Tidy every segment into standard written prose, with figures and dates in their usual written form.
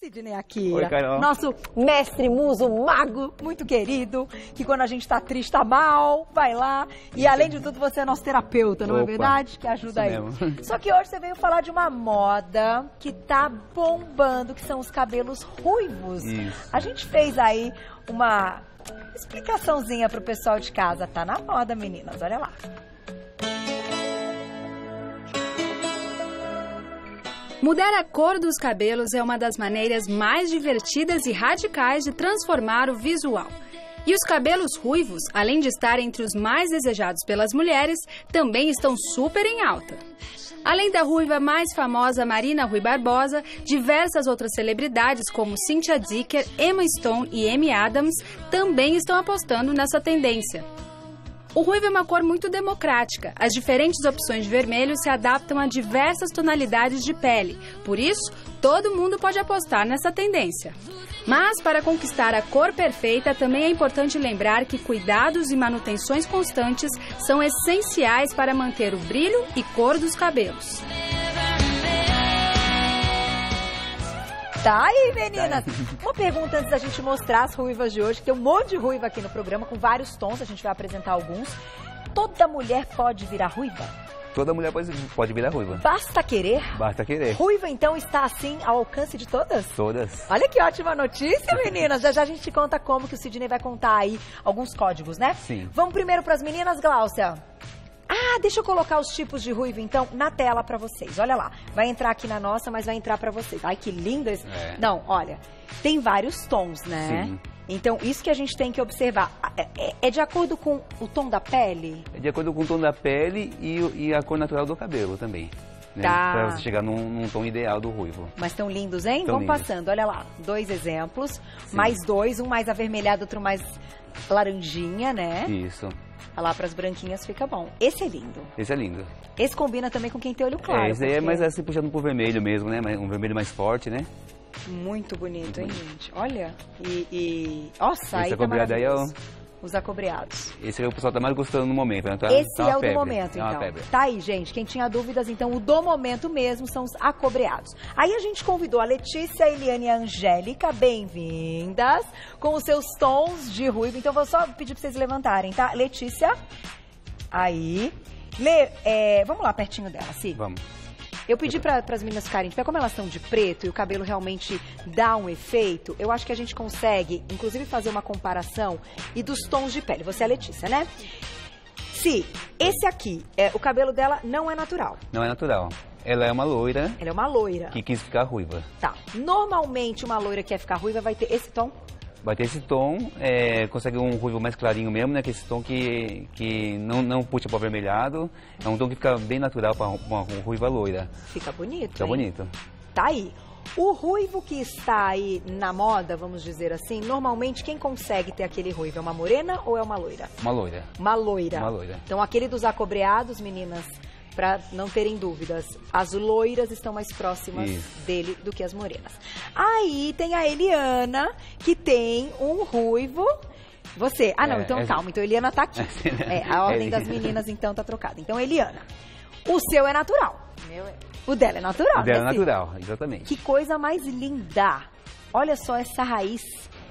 Sidney Akira, Oi, Carol. nosso mestre, muso, mago, muito querido, que quando a gente tá triste, tá mal, vai lá. E além de tudo, você é nosso terapeuta, não é verdade? Que ajuda aí. Mesmo. Só que hoje você veio falar de uma moda que tá bombando, que são os cabelos ruivos. Isso. A gente fez aí uma explicaçãozinha pro pessoal de casa. Tá na moda, meninas, olha lá. Mudar a cor dos cabelos é uma das maneiras mais divertidas e radicais de transformar o visual. E os cabelos ruivos, além de estar entre os mais desejados pelas mulheres, também estão super em alta. Além da ruiva mais famosa Marina Rui Barbosa, diversas outras celebridades como Cynthia Dicker, Emma Stone e Amy Adams também estão apostando nessa tendência. O ruivo é uma cor muito democrática. As diferentes opções de vermelho se adaptam a diversas tonalidades de pele. Por isso, todo mundo pode apostar nessa tendência. Mas, para conquistar a cor perfeita, também é importante lembrar que cuidados e manutenções constantes são essenciais para manter o brilho e cor dos cabelos. Tá aí, meninas. Uma pergunta antes da gente mostrar as ruivas de hoje, que tem um monte de ruiva aqui no programa, com vários tons, a gente vai apresentar alguns. Toda mulher pode virar ruiva? Toda mulher pode virar ruiva. Basta querer? Basta querer. Ruiva, então, está assim ao alcance de todas? Todas. Olha que ótima notícia, meninas. Já já a gente te conta como que o Sidney vai contar aí alguns códigos, né? Sim. Vamos primeiro para as meninas, Gláucia. Ah, deixa eu colocar os tipos de ruivo, então, na tela pra vocês. Olha lá, vai entrar aqui na nossa, mas vai entrar pra vocês. Ai, que lindo esse... É. Não, olha, tem vários tons, né? Sim. Então, isso que a gente tem que observar. É de acordo com o tom da pele? É de acordo com o tom da pele e a cor natural do cabelo também. Né? Tá. Pra você chegar num tom ideal do ruivo. Mas estão lindos, hein? Tão Vamos lindos. passando, olha lá. 2 exemplos, Sim. mais 2, um mais avermelhado, outro mais laranjinha, né? Isso. Olha lá, pras branquinhas fica bom. Esse é lindo. Esse é lindo. Esse combina também com quem tem olho claro. Esse aí é porque- mais assim puxando pro vermelho mesmo, né? Um vermelho mais forte, né? Muito bonito, hein, gente? Olha, Nossa, aí Esse tá acobreado aí é maravilhoso. Os acobreados. Esse aí o pessoal tá mais gostando no momento, né? Tá, Esse tá uma é o febre, do momento, tá uma então. febre. Tá aí, gente. Quem tinha dúvidas, então, o do momento mesmo são os acobreados. Aí a gente convidou a Letícia, a Eliane e a Angélica, bem-vindas, com os seus tons de ruivo. Então, vou só pedir pra vocês levantarem, tá? Letícia, aí. Vamos lá, pertinho dela, Sim. Vamos. Eu pedi para as meninas ficarem de pé, como elas estão de preto e o cabelo realmente dá um efeito, eu acho que a gente consegue, inclusive, fazer uma comparação e dos tons de pele. Você é a Letícia, né? Se esse aqui, o cabelo dela não é natural. Não é natural. Ela é uma loira Ela é uma loira. que quis ficar ruiva. Tá. Normalmente, uma loira que quer ficar ruiva vai ter esse tom. Vai ter esse tom, consegue um ruivo mais clarinho mesmo, né? Que esse tom que não puxa para o avermelhado. É um tom que fica bem natural para uma ruiva loira. Fica bonito, Fica hein? bonito. Tá aí. O ruivo que está aí na moda, vamos dizer assim, normalmente quem consegue ter aquele ruivo é uma morena ou é uma loira? Uma loira. Uma loira. Uma loira. Então, aquele dos acobreados, meninas, para não terem dúvidas, as loiras estão mais próximas Isso. dele do que as morenas. Aí tem a Eliana, que tem um ruivo. Você. Ah, não, então calma. Então, Eliana tá aqui. A ordem das meninas, então, tá trocada. Então, Eliana, o seu é natural. O dela é natural. O dela é né, Cid? natural, exatamente. Que coisa mais linda. Olha só essa raiz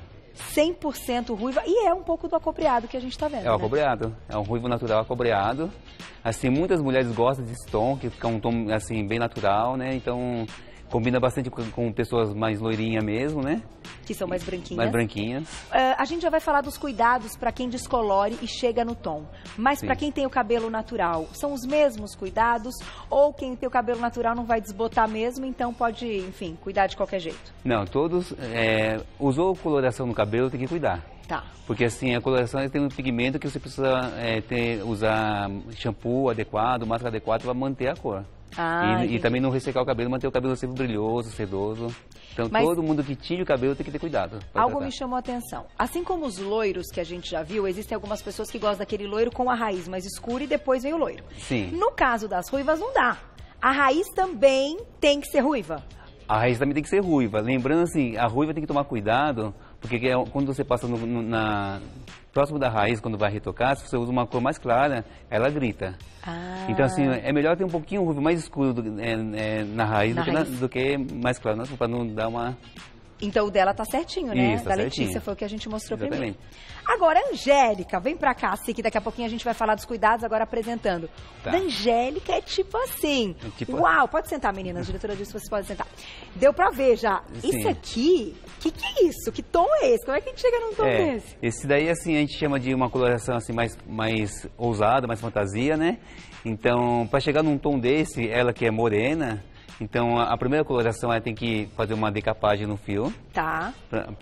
100% ruiva. E é um pouco do acobreado que a gente tá vendo, É o né? acobreado. É um ruivo natural acobreado. Assim, muitas mulheres gostam desse tom, que fica um tom, assim, bem natural, né? Então, combina bastante com pessoas mais loirinhas mesmo, né? Que são mais branquinhas. Mais branquinhas. A gente já vai falar dos cuidados para quem descolore e chega no tom. Mas Sim. para quem tem o cabelo natural, são os mesmos cuidados? Ou quem tem o cabelo natural não vai desbotar mesmo, então pode, enfim, cuidar de qualquer jeito? Não, todos... usou coloração no cabelo, tem que cuidar. Tá. Porque assim, a coloração tem um pigmento que você precisa usar shampoo adequado, máscara adequada para manter a cor. Ah, E também não ressecar o cabelo, manter o cabelo sempre brilhoso, sedoso. Então Mas- todo mundo que tira o cabelo tem que ter cuidado. pra Algo tratar. me chamou a atenção. Assim como os loiros que a gente já viu, existem algumas pessoas que gostam daquele loiro com a raiz mais escura e depois vem o loiro. Sim. No caso das ruivas, não dá. A raiz também tem que ser ruiva. A raiz também tem que ser ruiva. Lembrando assim, a ruiva tem que tomar cuidado, porque quando você passa próximo da raiz, quando vai retocar, se você usa uma cor mais clara, ela grita. Ah. Então assim, é melhor ter um pouquinho ruivo mais escuro na raiz, Na raiz. do que mais claro, para não dar uma Então o dela tá certinho, né? Isso, da tá Letícia certinho. foi o que a gente mostrou Exatamente. primeiro. Agora, a Angélica, vem pra cá, assim, que daqui a pouquinho a gente vai falar dos cuidados, agora apresentando. Tá. Da Angélica é tipo assim. Tipo Uau, pode sentar, meninas. A diretora disse que vocês podem sentar. Deu pra ver já. Sim. Isso aqui, que é isso? Que tom é esse? Como é que a gente chega num tom desse? Esse daí, assim, a gente chama de uma coloração, assim, mais ousada, mais fantasia, né? Então, para chegar num tom desse, ela que é morena, então a primeira coloração ela tem que fazer uma decapagem no fio, Tá.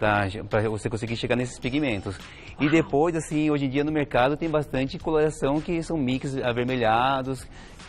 para você conseguir chegar nesses pigmentos. E depois, assim, hoje em dia no mercado tem bastante coloração que são mix avermelhados,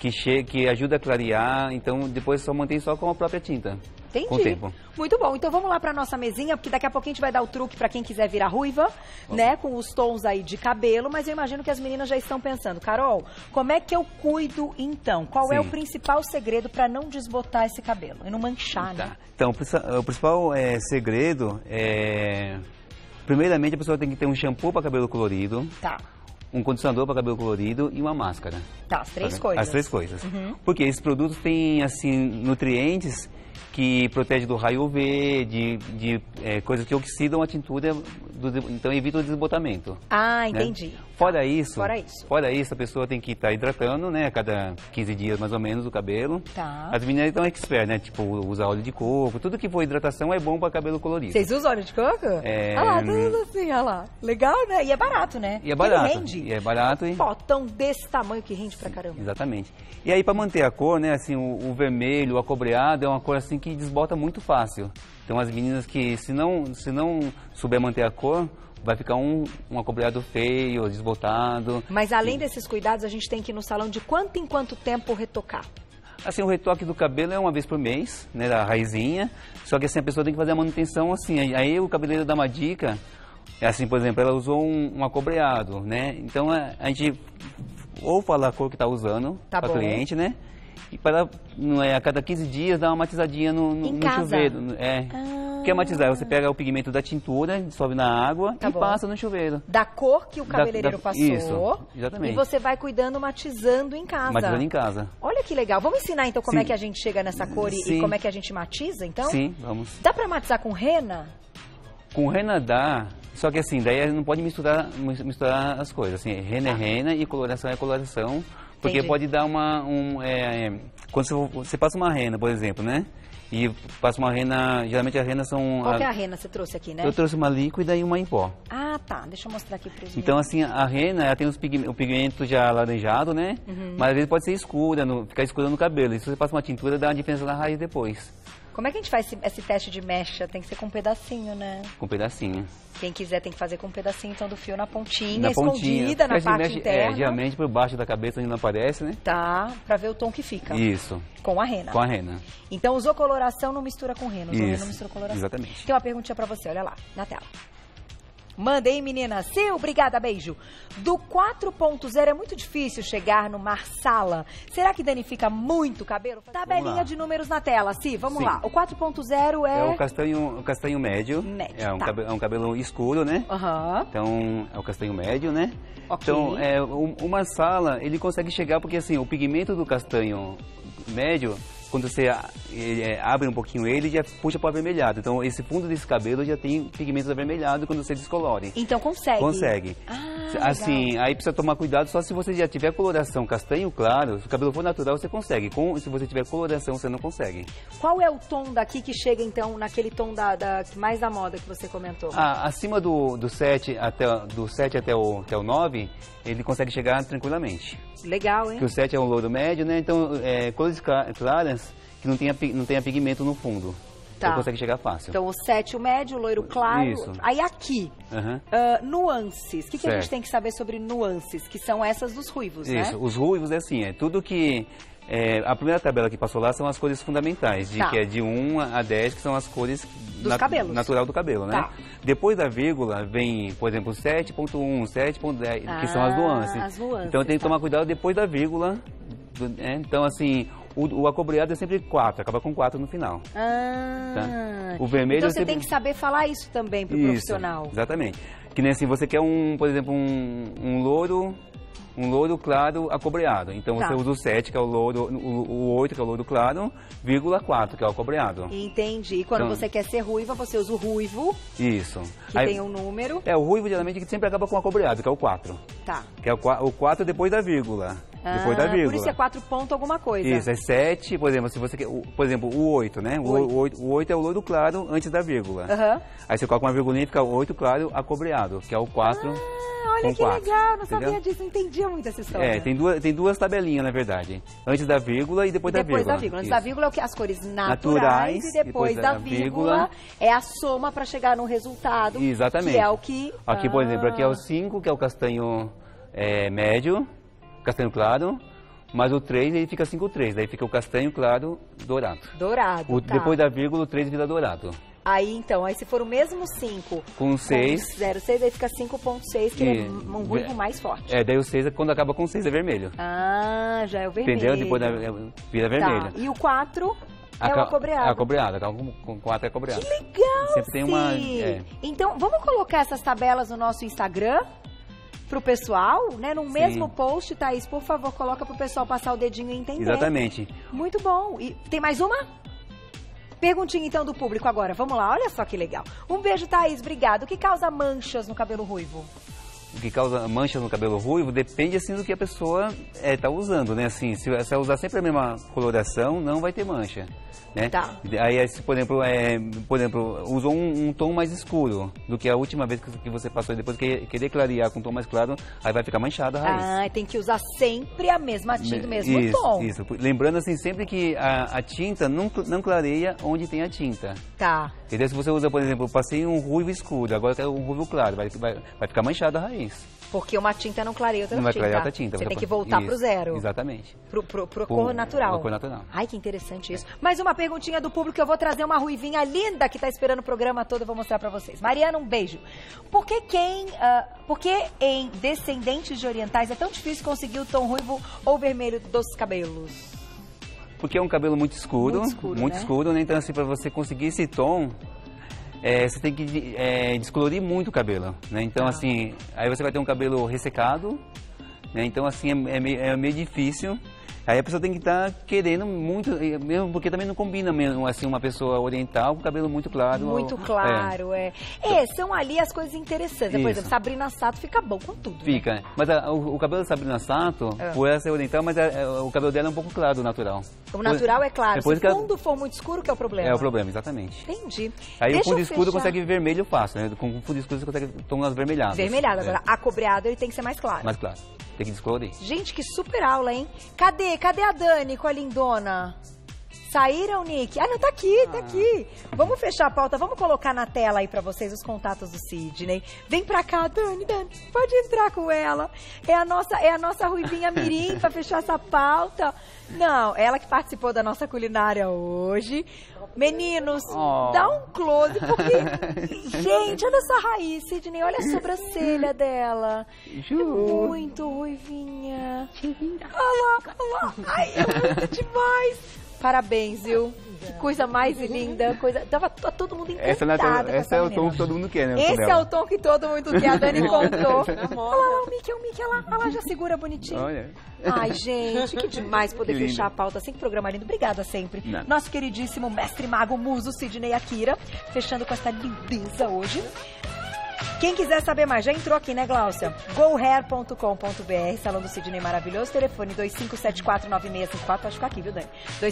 que ajuda a clarear, então depois só mantém só com a própria tinta. Entendi. Com o tempo. Muito bom. Então vamos lá para nossa mesinha, porque daqui a pouquinho a gente vai dar o truque para quem quiser virar ruiva, né? Com os tons aí de cabelo, mas eu imagino que as meninas já estão pensando, Carol, como é que eu cuido então? Qual é o Sim. principal segredo para não desbotar esse cabelo e não manchar, né? Tá. Então, o principal segredo é... Primeiramente, a pessoa tem que ter um shampoo para cabelo colorido, Tá. um condicionador para cabelo colorido e uma máscara. Tá, as três coisas. As três coisas. Porque esses produtos têm, assim, nutrientes que protegem do raio UV, de coisas que oxidam a tintura, então evita o desbotamento. Ah, né? entendi. Fora isso, Fora isso. a pessoa tem que estar hidratando, né, a cada 15 dias mais ou menos o cabelo. Tá. As meninas estão expert, né, tipo usar óleo de coco, tudo que for hidratação é bom para cabelo colorido. Vocês usam óleo de coco? Olha lá, tudo assim, olha lá. Legal, né? E é barato, né? E é barato. Ele rende. E é barato e... Um potão desse tamanho que rende pra caramba. Exatamente. E aí para manter a cor, né, assim, o vermelho, o acobreado é uma cor assim que desbota muito fácil. Então as meninas que se não souber manter a cor, vai ficar um acobreado feio, desbotado. Mas além desses cuidados, a gente tem que ir no salão de quanto em quanto tempo retocar? Assim, o retoque do cabelo é uma vez por mês, né, da raizinha. Só que assim, a pessoa tem que fazer a manutenção assim. Aí o cabeleireiro dá uma dica, é assim, por exemplo, ela usou um acobreado, né? Então a gente ou fala a cor que está usando Tá para bom. cliente, né? E para a cada 15 dias dar uma matizadinha no casa? chuveiro. O que é matizar? Você pega o pigmento da tintura, dissolve na água Tá e bom. passa no chuveiro. Da cor que o cabeleireiro passou. Isso, exatamente. E você vai cuidando, matizando em casa. Matizando em casa. Olha que legal. Vamos ensinar então como Sim. é que a gente chega nessa cor e Sim. como é que a gente matiza, então? Sim, vamos. Dá pra matizar com rena? Com rena dá, só que assim, daí não pode misturar as coisas. Assim, rena é rena e coloração é coloração. Porque Entendi. pode dar quando você passa uma rena, por exemplo, né? E passa uma rena, geralmente as renas são... Qual que é a rena? Você trouxe aqui, né? Eu trouxe uma líquida e uma em pó. Ah, tá. Deixa eu mostrar aqui pros Então, meninos. assim, a rena, ela tem o pigmento já alaranjado, né? Mas às vezes pode ser escura, ficar escura no cabelo. E se você passa uma tintura, dá uma diferença na raiz depois, Como é que a gente faz esse teste de mecha? Tem que ser com um pedacinho, né? com um pedacinho. Quem quiser tem que fazer com um pedacinho, então, do fio na pontinha, Na pontinha. escondida, na Porque a gente parte mexe, interna. geralmente por baixo da cabeça onde não aparece, né? Tá, pra ver o tom que fica. Isso, Com a rena. com a rena. Então, usou coloração, não mistura com rena. Usou rena, Isso, não mistura coloração. exatamente. Tem uma perguntinha pra você, olha lá, na tela. Manda aí, menina. Sil, obrigada, beijo. Do 4.0 é muito difícil chegar no Marsala. Será que danifica muito o cabelo? Tabelinha lá. de números na tela, Si, vamos Sim. lá. O 4.0 É é... o castanho médio. Médio, É um, tá. é um cabelo escuro, né? Aham. Então, é o castanho médio, né? Ok. Então, o Marsala, ele consegue chegar porque, assim, o pigmento do castanho médio, quando você abre um pouquinho ele, já puxa para o avermelhado. Então, esse fundo desse cabelo já tem pigmentos avermelhados quando você descolore. Então consegue? Consegue. Ah, assim, legal. aí precisa tomar cuidado só se você já tiver coloração castanho claro. Se o cabelo for natural, você consegue. Se você tiver coloração, você não consegue. Qual é o tom daqui que chega, então, naquele tom mais da moda que você comentou? Acima do 7 até o 9, ele consegue chegar tranquilamente. Legal, hein? Porque o 7 é o louro médio, né? Então, cores claras que não tenha pigmento no fundo. Tá. Ele consegue chegar fácil. Então, o 7, o médio, o loiro claro. Isso. Aí aqui, Aham. nuances. O que a gente Certo. tem que saber sobre nuances? Que são essas dos ruivos, Isso, né? os ruivos é assim, tudo que... a primeira tabela que passou lá são as cores fundamentais, Tá. que é de 1 a 10, que são as cores cabelos. natural do cabelo, né? Tá. Depois da vírgula vem, por exemplo, 7.1, 7.10, que são as nuances. As nuances, Então tem que tá. tomar cuidado depois da vírgula. Então, assim, O acobreado é sempre 4, acaba com 4 no final. Tá? O vermelho então você sempre... tem que saber falar isso também pro profissional. Exatamente. Que nem assim, você quer por exemplo, um louro claro acobreado. Então você usa o 7, que é o louro, o 8, que é o louro claro, vírgula 4, que é o acobreado. Entendi. E quando você quer ser ruiva, você usa o ruivo. Isso. Que tem um número. O ruivo geralmente sempre acaba com acobreado, que é o 4. Tá. Que é o 4 depois da vírgula. Depois da vírgula. Por isso é 4 ponto alguma coisa. Isso, é 7, por exemplo, se você quer, por exemplo, o 8, né? O 8 é o louro claro antes da vírgula. Aí você coloca uma virgulinha e fica o 8 claro acobreado, que é o 4. Olha que legal, não sabia disso, não entendia muito essa história. Tem duas tabelinhas, na verdade. Antes da vírgula e depois da vírgula. Depois da vírgula. Antes da vírgula é o que? As cores naturais e depois da vírgula é a soma para chegar no resultado. Exatamente. Que é o que... Aqui, por exemplo, aqui é o 5, que é o castanho médio, castanho claro. Mas o 3, ele fica 5,3. Daí fica o castanho claro dourado. Dourado, Depois da vírgula, o 3 vira dourado. Aí, então, se for o mesmo 5 com 6, 0,6, aí fica 5,6, que é um ruivo mais forte. Daí o 6, quando acaba com 6, é vermelho. Já é o vermelho. Entendeu? Depois vira vermelho. E o 4 é o acobreado. Acobreado, acaba com 4 é acobreado. Que legal, sempre tem uma... Então, vamos colocar essas tabelas no nosso Instagram? Pro pessoal, né? No mesmo post, Thaís, por favor, coloca pro pessoal passar o dedinho e entender. Exatamente. Muito bom. E tem mais uma? Perguntinha, então, do público agora. Vamos lá, olha só que legal. Um beijo, Thaís, obrigado. O que causa manchas no cabelo ruivo? O que causa manchas no cabelo ruivo depende, assim, do que a pessoa tá usando, né? Assim, se ela usar sempre a mesma coloração, não vai ter mancha, né? Tá. Aí, se, por exemplo, usou um tom mais escuro do que a última vez que você passou, e depois querer clarear com um tom mais claro, aí vai ficar manchada a raiz. Tem que usar sempre a mesma tinta, o mesmo tom. Isso. Lembrando, assim, sempre que a tinta não clareia onde tem a tinta. Tá. Entendeu? Se você usa, por exemplo, eu passei um ruivo escuro, agora eu quero um ruivo claro, vai ficar manchada a raiz. Porque uma tinta não clareia outra tinta. Não vai clarear outra tinta. Você tem que voltar pro zero. Exatamente. Pro cor natural. Pro cor natural. Ai, que interessante isso. Mais uma perguntinha do público, eu vou trazer uma ruivinha linda que tá esperando o programa todo, eu vou mostrar pra vocês. Mariana, um beijo. Por que em descendentes de orientais é tão difícil conseguir o tom ruivo ou vermelho dos cabelos? Porque é um cabelo muito escuro, né? Então, assim, para você conseguir esse tom, você tem que descolorir muito o cabelo, né? Então, assim, aí você vai ter um cabelo ressecado, né? Então, assim, é meio difícil. Aí a pessoa tem que estar querendo muito, mesmo porque também não combina mesmo, assim, uma pessoa oriental com cabelo muito claro. Muito claro, são ali as coisas interessantes. Por exemplo, Sabrina Sato fica bom com tudo. Fica, né? Mas o cabelo da Sabrina Sato, por ela ser oriental, mas o cabelo dela é um pouco claro, natural. O natural é claro, se o fundo fundo for muito escuro, que é o problema. É o problema, exatamente. Entendi. Aí o fundo escuro consegue vermelho fácil, né? Com o fundo escuro você consegue tom avermelhado. Vermelhado, agora acobreado ele tem que ser mais claro. Mais claro. Tem que descolorir. Gente, que super aula, hein? Cadê a Dani com a lindona? Saíram, Nick? Não, tá aqui. Vamos fechar a pauta, vamos colocar na tela aí pra vocês os contatos do Sidney. Vem pra cá, Dani, pode entrar com ela. É a nossa ruivinha mirim pra fechar essa pauta. Não, ela que participou da nossa culinária hoje. Meninos, dá um close, porque... Gente, olha essa raiz, Sidney, olha a sobrancelha dela. É muito ruivinha. Olha lá. Ai, é muito demais. Parabéns, viu? Que coisa mais linda. Tava todo mundo encantado. Esse é o tom que todo mundo quer, né? Esse é o tom que todo mundo quer, a Dani contou. Olha lá, o Mickey, ela já segura bonitinho. Olha. Ai, gente, que demais poder fechar a pauta assim, que programa lindo. Obrigada sempre. Não. Nosso queridíssimo mestre mago muso Sidney Akira, fechando com essa lindeza hoje. Quem quiser saber mais, já entrou aqui, né, Gláucia? gohair.com.br, Salão do Sidney maravilhoso, telefone 2574-9654, pode ficar aqui, viu, Dani?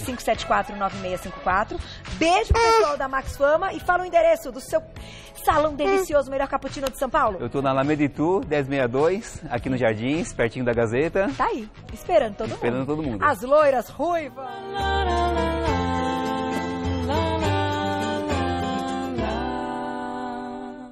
2574-9654. Beijo pro pessoal da Max Fama e fala o endereço do seu salão delicioso, melhor cappuccino de São Paulo. Eu tô na Alameda Itu, 1062, aqui no Jardins, pertinho da Gazeta. Tá aí, esperando todo mundo. Esperando todo mundo. As loiras ruivas.